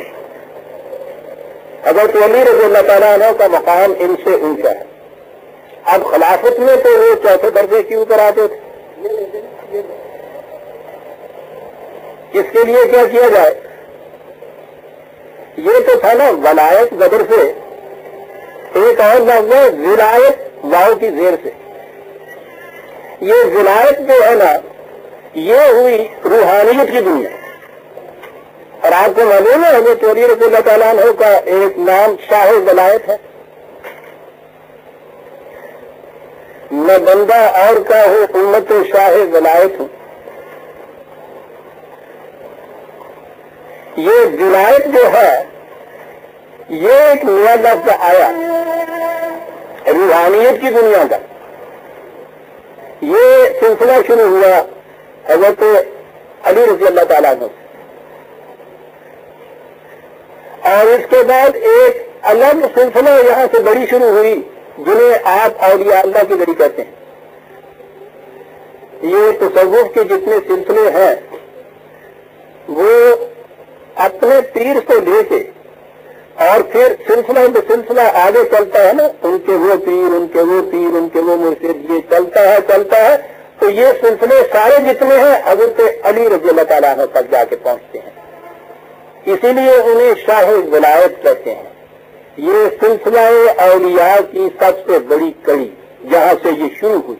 حضرت علی رضی اللہ تعالیٰ عنہ کا مقام ان سے اونچا ہے. اب خلافت میں تو وہ چوتھے درجے کے اوپر آتے تھے. اس کے لیے کیا کیا جائے؟ یہ تو تھا نا ولایت زبر سے، ایک اور لفظ ہے ولایت واؤ کی زیر سے. یہ ولایت جو ہے نا یہ ہوئی روحانیت کی دنیا. اور آپ کو معلوم ہے حضرت علی رضی اللہ تعالیٰ عنہ کا ایک نام شاہ ولایت ہے. میں بندہ اور کا ہوں، امت شاہ ولایت ہوں. یہ ولایت جو ہے یہ ایک نیا لفظ آیا روحانیت کی دنیا کا. یہ سلسلہ شروع ہوا حضرت علی رضی اللہ تعالیٰ عنہ سے، اور اس کے بعد ایک الگ سلسلہ یہاں سے بڑی شروع ہوئی جنہیں آپ اولیاء اللہ کی گڑی کہتے ہیں. یہ تصوف کے جتنے سلسلے ہیں وہ اپنے پیر سے لے کے اور پھر سلسلہ بہ سلسلہ آگے چلتا ہے نا، ان کے وہ پیر ان کے وہ پیر ان کے وہ مرشد، یہ چلتا ہے چلتا ہے تو یہ سلسلے سارے جتنے ہیں حضرت علی رضی اللہ تعالیٰ عنہ تک جا کے پہنچتے ہیں. اسی لیے انہیں شاہ ولایت کہتے ہیں. یہ سلسلہ اولیاء کی سب سے بڑی کڑی جہاں سے یہ شروع ہوئی.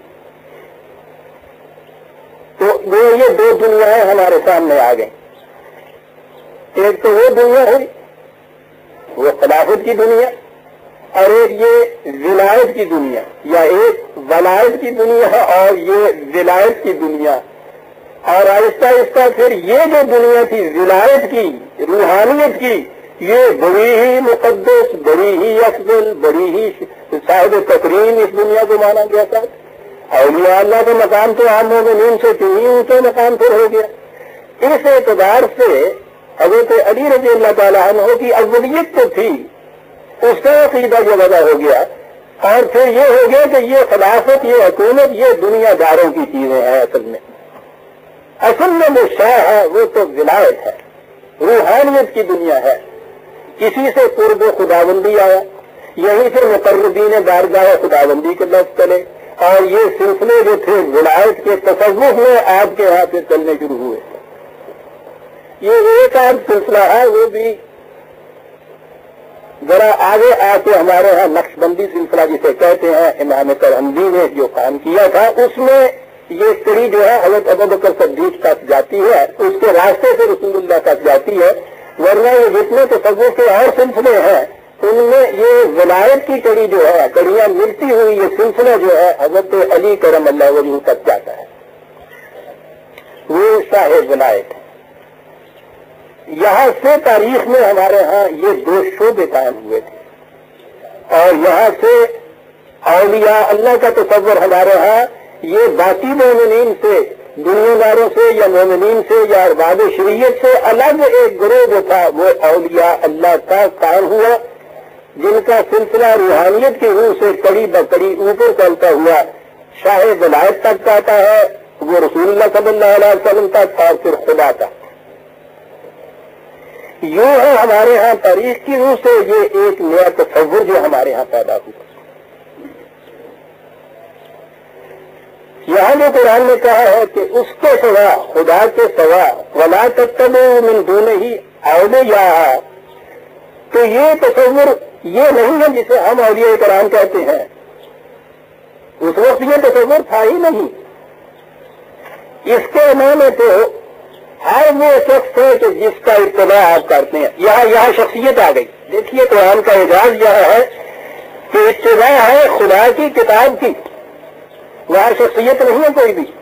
تو یہ دو دنیایں ہمارے سامنے آ گئیں. ایک تو وہ دنیا ہوئی وہ خلافت کی دنیا، اور ایک یہ ولایت کی دنیا، یا ایک ولایت کی دنیا ہے اور یہ ولایت کی دنیا. اور آہستہ آہستہ پھر یہ جو دنیا تھی ولایت کی، روحانیت کی، یہ بڑی ہی مقدس، بڑی ہی افضل، بڑی ہی صاحب تکریم اس دنیا کو مانا گیا تھا. اولیاء اللہ کا مقام تو عام مومنین سے کہیں اونچا مقام پھر ہو گیا. اس اعتبار سے حضرت علی رضی اللہ تعالیٰ عنہ کی اولیت تو تھی، اس کا عقیدہ جو وضع ہو گیا، اور پھر یہ ہو گیا کہ یہ خلافت، یہ حکومت، یہ دنیا داروں کی چیزیں ہیں. اصل میں اصل میں جو شاہ ہے وہ تو ولایت ہے، روحانیت کی دنیا ہے. اسی سے قرب خداوندی آیا، یہیں سے مقربین بارگاہ خداوندی کے لفظ چلے، اور یہ سلسلے جو تھے ولایت کے تصوف میں آپ کے یہاں سے چلنے شروع ہوئے. یہ ایک آدھ سلسلہ ہے، وہ بھی ذرا آگے آ کے ہمارے ہاں نقش بندی سلسلہ جسے کہتے ہیں، امام کرہمدی نے جو کام کیا تھا اس میں یہ کڑی جو ہے حضرت ابوبکر صدیق تک جاتی ہے، اس کے راستے سے رسول اللہ تک جاتی ہے. ورنہ یہ جتنے تصوف کے اور سلسلے ہیں ان میں یہ ولایت کی کڑی جو ہے، کڑیاں ملتی ہوئی یہ سلسلہ جو ہے حضرت علی کرم اللہ وجہ تک جاتا ہے، وہ شاہ ولایت ہے. یہاں سے تاریخ میں ہمارے ہاں یہ دو شعبے قائم ہوئے تھے، اور یہاں سے اولیاء اللہ کا تصور ہمارے ہاں یہ باقی مومنین سے، دنیا داروں سے یا مومنین سے یا ارباب شریعت سے الگ ایک گروہ جو تھا وہ اولیاء اللہ کا قائم ہوا، جن کا سلسلہ روحانیت کی روح سے کڑی بکڑی اوپر چلتا ہوا شاہ ولایت تک جاتا ہے، وہ رسول اللہ صلی اللہ علیہ وسلم تک، اور پھر خدا تک. یوں ہے ہمارے ہاں تاریخ کی روح سے یہ ایک نیا تصور جو ہمارے ہاں پیدا ہوا. یہاں جو قرآن نے کہا ہے کہ اس کے سوا، خدا کے سوا، ولا تتبعوا من دونہ اولیاء، تو یہ تصور یہ نہیں ہے جسے ہم اولیاء کرام کہتے ہیں. اس وقت یہ تصور تھا ہی نہیں. اس کے معنی تو ہر وہ شخص ہے کہ جس کا اتباع آپ کرتے ہیں. یہاں یہاں شخصیت آ گئی. دیکھیے قرآن کا اعجاز یہ ہے کہ اتباع ہے خدا کی کتاب کی، وہاں شخصیت نہیں ہے کوئی بھی.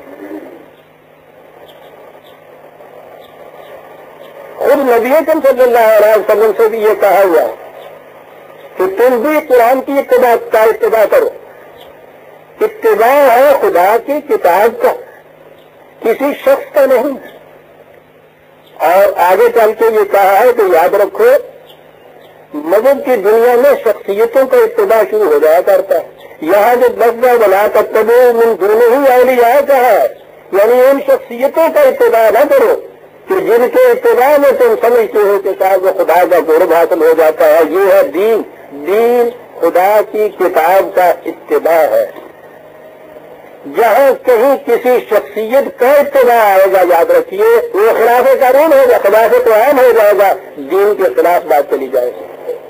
خود نبی اکرم صلی اللہ علیہ وسلم سے بھی یہ کہا ہوا ہے کہ تم بھی قرآن کی اتباع کا اتباع کرو. اتباع ہے خدا کی کتاب کا، کسی شخص کا نہیں. اور آگے چل کے یہ کہا ہے کہ یاد رکھو مذہب کی دنیا میں شخصیتوں کا اتباع شروع ہو جایا کرتا ہے. یہاں جو لفظ ولا تتبعوا من دونہ اولیاء کا ہے، یعنی ان شخصیتوں کا اتباع نہ کرو کہ جن کے اتباع میں تم سمجھتے ہو کہ شاید وہ خدا کا قرب حاصل ہو جاتا ہے. یہ ہے دین. دین خدا کی کتاب کا اتباع ہے. جہاں کہیں کسی شخصیت کا اتباع آئے گا یاد رکھیے وہ خلاف قانون ہوگا، خلاف قرآن ہو جائے گا، دین کے خلاف بات چلی جائے گی.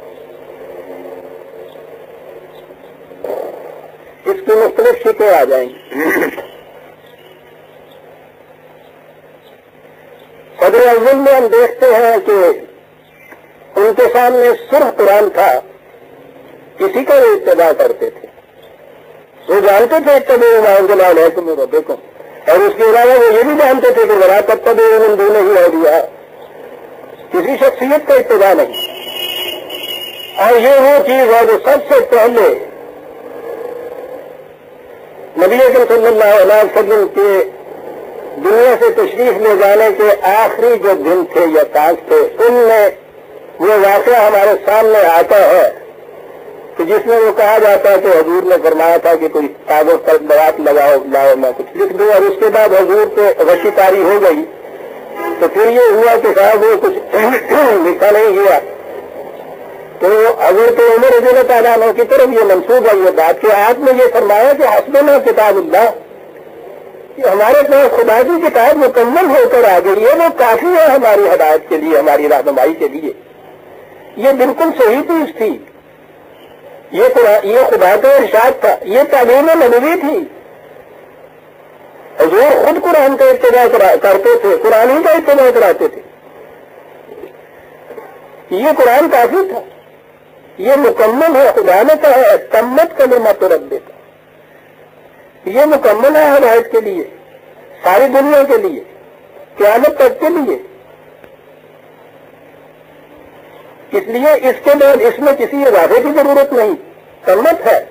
اس کی مختلف شکلیں آ جائیں گی. صدر اول میں ہم دیکھتے ہیں کہ ان کے سامنے سرخ قرآن تھا، کسی کا وہ اتباع کرتے تھے. وہ جانتے تھے اتبعوا ما انزل الیکم من ربکم، اور اس کے علاوہ وہ یہ بھی جانتے تھے کہ ولا تتبعوا من دونہ اولیاء، کسی شخصیت کا اتباع نہیں. اور یہ وہ چیز ہے جو سب سے پہلے نبی اکرم صلی اللہ علیہ وسلم کے دنیا سے تشریف لے جانے کے آخری جو دن تھے یا سانس تھے، ان میں وہ واقعہ ہمارے سامنے آتا ہے کہ جس میں وہ کہا جاتا ہے کہ حضور نے فرمایا تھا کہ کوئی کاغذ پر بات لگاؤ لاؤ میں کچھ لکھ دوں، اور اس کے بعد حضور کو غشی طاری ہو گئی، تو پھر یہ ہوا کہ صاحب وہ کچھ لکھا نہیں گیا، تو حضرت عمر رضی اللہ تعالیٰ عنہ کی طرف یہ منسوب ہے یہ بات کہ آپ نے یہ فرمایا کہ حسبنا کتاب اللہ، کہ ہمارے پاس خدا کی کتاب مکمل ہو کر آ گئی ہے، وہ کافی ہے ہماری ہدایت کے لیے، ہماری رہنمائی کے لیے۔ یہ بالکل صحیح چیز تھی، یہ خدا کا ارشاد تھا، یہ تعلیم نبوی تھی۔ حضور خود قرآن کا اتباع کرتے تھے، قرآن ہی کا اتباع کراتے تھے، یہ قرآن کافی تھا، یہ مکمل ہے۔ خدا نے کہا ہے تمت کلمات ربک، یہ مکمل ہے ہدایت کے لیے، ساری دنیا کے لیے، قیامت تک کے لیے۔ اس لیے اس کے بعد اس میں کسی اضافے کی ضرورت نہیں، تمت ہے۔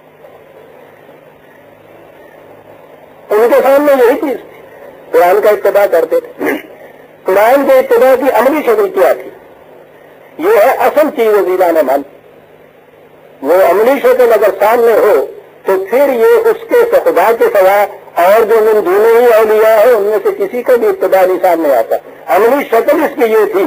ان کے سامنے یہی چیز تھی، قرآن کا اتباع کرتے تھے۔ قرآن کے اتباع کی عملی شکل کیا تھی؟ یہ ہے اصل چیز عزیزان من۔ وہ عملی شکل اگر سامنے ہو تو پھر یہ اس کے خدا کے سوا اور جو من دونه ہی اولیاء ہے ان میں سے کسی کا بھی اتباع نہیں سامنے آتا۔ عملی شکل اس کی یہ تھی،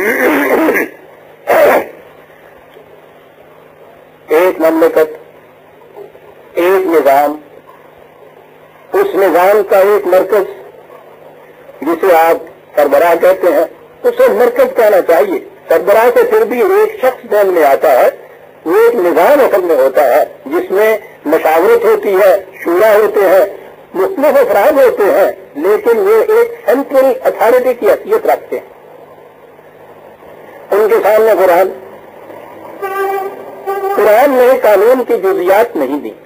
ایک مملکت، ایک نظام، اس نظام کا ایک مرکز جسے آپ سربراہ کہتے ہیں، اسے مرکز کہنا چاہیے۔ سربراہ سے پھر بھی ایک شخص ذہن میں آتا ہے، وہ ایک نظام اصل میں ہوتا ہے جس میں مشاورت ہوتی ہے، شورا ہوتے ہیں، مختلف افراد ہوتے ہیں، لیکن وہ ایک سینٹرل اتھارٹی کی حیثیت رکھتے ہیں۔ ان کے سامنے قرآن قرآن نے قانون کی جزیات نہیں دی،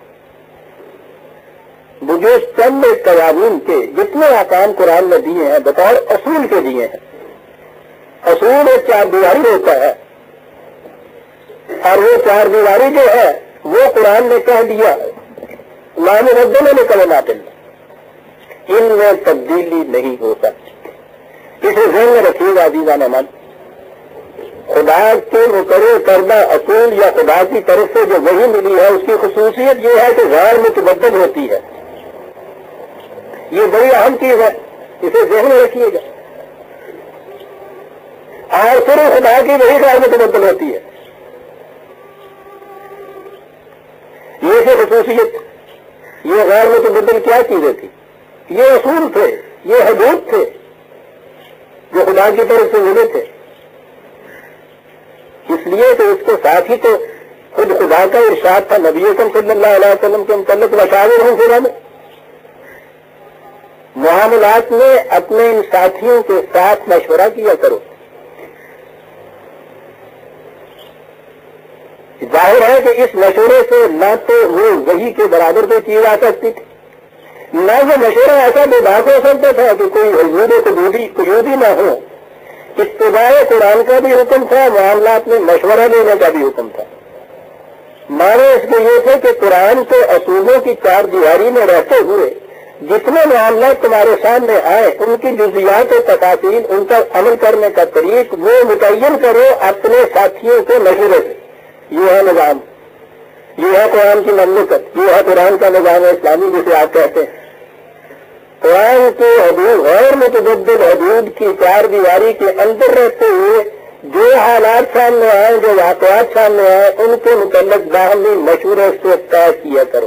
مجھے چند قوانین کے جتنے احکام قرآن نے دیے ہیں بطور اصول کے دیے ہیں۔ اصول ایک چار دیواری ہوتا ہے، اور وہ چار دیواری جو ہے وہ قرآن نے کہہ دیا لا مبدل لکلمات اللہ، ان میں تبدیلی نہیں ہو سکتی۔ اسے ذہن میں رکھیے گا عزیزان من، خدا کے مقرر کردہ اصول یا خدا کی طرف سے جو وحی ملی ہے اس کی خصوصیت یہ ہے کہ غیر متبدل ہوتی ہے۔ یہ بڑی اہم چیز ہے، اسے ذہن میں رکھیے گا۔ اور صرف خدا کی وحی غیر متبدل ہوتی ہے، یہ سے خصوصیت۔ یہ غیر متبدل کیا چیزیں تھی؟ یہ اصول تھے، یہ حدود تھے جو خدا کی طرف سے ملے تھے۔ اس لیے کہ اس کے ساتھ ہی تو خود خدا کا ارشاد تھا نبی اکرم صلی اللہ علیہ وسلم کے متعلق مشاورہم فی الامر، معاملات میں اپنے ان ساتھیوں کے ساتھ مشورہ کیا کرو۔ ظاہر ہے کہ اس مشورے سے نہ تو وہ وحی کے برابر کوئی چیز آ سکتی تھی، نہ وہ مشورہ ایسا بے باک ہو سکتا تھا کہ کوئی حضور قیودی نہ ہو۔ اتباع قرآن کا بھی حکم تھا، معاملات میں مشورہ لینے کا بھی حکم تھا۔ معنی اس کے یہ تھے کہ قرآن کے اصولوں کی چار دیواری میں رہتے ہوئے جتنے معاملات تمہارے سامنے آئے ان کی جزیات و تفاصیل، ان کا عمل کرنے کا طریق وہ متعین کرو اپنے ساتھیوں کے مشورے سے۔ یہ ہے نظام، یہ ہے قرآن کی مملکت، یہ ہے قرآن کا نظام اسلامی جسے آپ کہتے ہیں۔ قرآن کے حدود غیر متبدل حدود کی چار دیواری کے اندر رہتے ہوئے جو حالات سامنے آئے، جو واقعات سامنے آئے، ان کے متعلق باہمی مشورے سے طے کیا کرو۔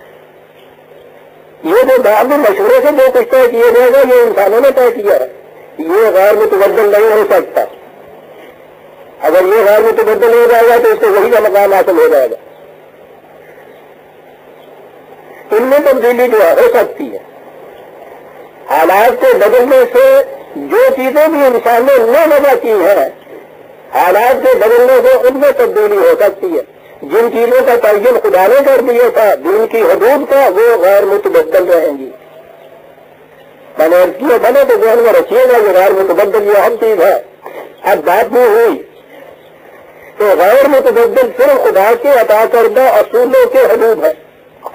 یہ جو باہمی مشورے سے جو کچھ طے کیا جائے گا یہ انسانوں نے طے کیا ہے، یہ غیر متبدل نہیں ہو سکتا۔ اگر یہ غیر متبدل ہو جائے گا تو اس سے وہی کا مقام حاصل ہو جائے گا۔ ان میں تبدیلی جو ہے ہو سکتی ہے، حالات کے بدلنے سے جو چیزیں بھی انسان نے نہ وضع کی ہیں، حالات کے بدلنے سے ان میں تبدیلی ہو سکتی ہے۔ جن چیزوں کا تعین خدا نے کر دیا تھا دین کی حدود کا، وہ غیر متبدل رہیں گی۔ میں نے عرض کیا بنے تو ذہن میں رکھیے گا یہ غیر متبدل یہ اہم چیز ہے۔ اب بات یہ ہوئی کہ غیر متبدل صرف خدا کے عطا کردہ اصولوں کے حدود ہے۔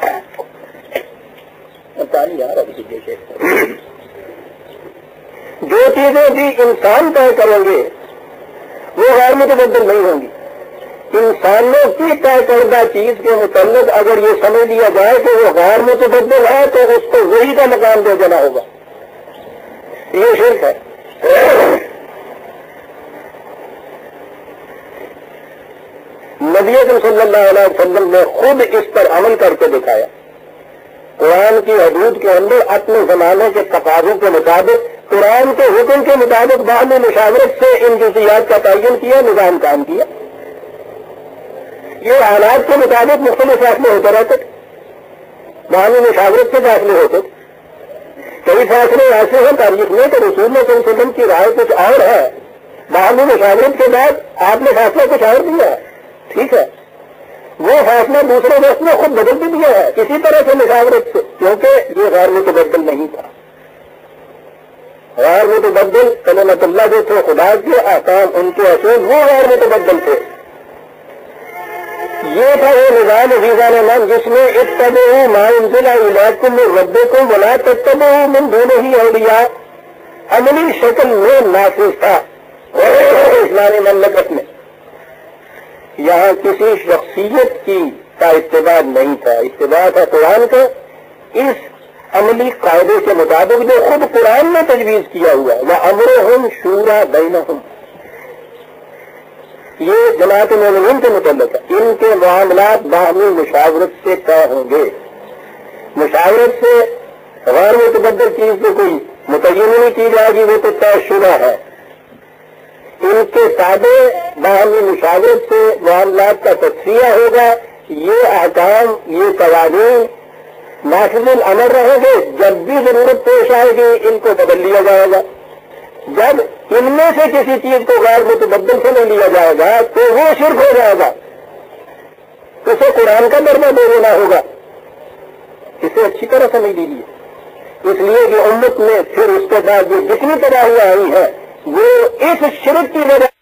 جو چیزیں بھی انسان طے کریں گے وہ غیر متبدل نہیں ہوں گی۔ انسانوں کی طے کردہ چیز کے متعلق اگر یہ سمجھ لیا جائے کہ وہ غیر متبدل ہے تو اس کو وہی کا مقام دے دینا ہوگا، یہ شرک ہے۔ نبی اکرم صلی اللہ علیہ وسلم نے خود اس پر عمل کر کے دکھایا، قرآن کی حدود کے اندر اپنے زمانے کے تقاضوں کے مطابق، قرآن کے حکم کے مطابق باہمی مشاورت سے ان جزیات کا تعین کیا، نظام کام کیا۔ یہ حالات کے مطابق مختلف فیصلے ہوتے رہتے تھے، باہمی مشاورت سے فیصلے ہوتے تھے۔ کئی فیصلے ایسے ہیں تاریخ میں کہ رسول اللہ صلی اللہ علیہ وسلم کی رائے کچھ اور ہے، باہمی مشاورت کے بعد آپ نے فیصلہ کچھ اور دیا ہے، ٹھیک ہے، وہ فیصلہ دوسرے وقت میں خود بدل بھی دیا ہے کسی طرح سے مشاورت سے، کیونکہ یہ غیر متبدل نہیں تھا۔ غیر متبدل کلمۃ اللہ جو تھے، خدا کے احکام، ان کے اصول، وہ غیر متبدل تھے۔ یہ تھا وہ نظام عزیزان من جس میں اتبعوا ما انزل الیکم من ربکم ولا تتبعوا من دونہ اولیاء عملی شکل میں نافذ تھا اسلامی مملکت میں۔ یہاں کسی شخصیت کی کا اتباع نہیں تھا، اتباع تھا قرآن کا، اس عملی قاعدے کے مطابق جو خود قرآن نے تجویز کیا ہوا ہے، وَأَمْرُهُمْ شُورَى بَيْنَهُمْ۔ یہ جماعت مومنین کے متعلق ہے، ان کے معاملات باہمی مشاورت سے طے ہوں گے۔ مشاورت سے غیر متبدل چیز کو کوئی متعین نہیں کی جائے گی، وہ تو طے شدہ ہے۔ ان کے تابع باہمی مشاورت سے معاملات کا تصفیہ ہوگا، یہ احکام، یہ قوانین نافذ الامر رہیں گے، جب بھی ضرورت پیش آئے گی ان کو بدل لیا جائے گا۔ جب ان میں سے کسی چیز کو غیر متبدل سے نہیں لیا جائے گا تو وہ شرک ہو جائے گا، اسے قرآن کا درجہ دے دینا ہوگا۔ اسے اچھی طرح سمجھ لیجیے، اس لیے کہ امت میں پھر اس کے بعد جو جتنی تباہیاں آئی ہیں وہ اس شرک کی وجہ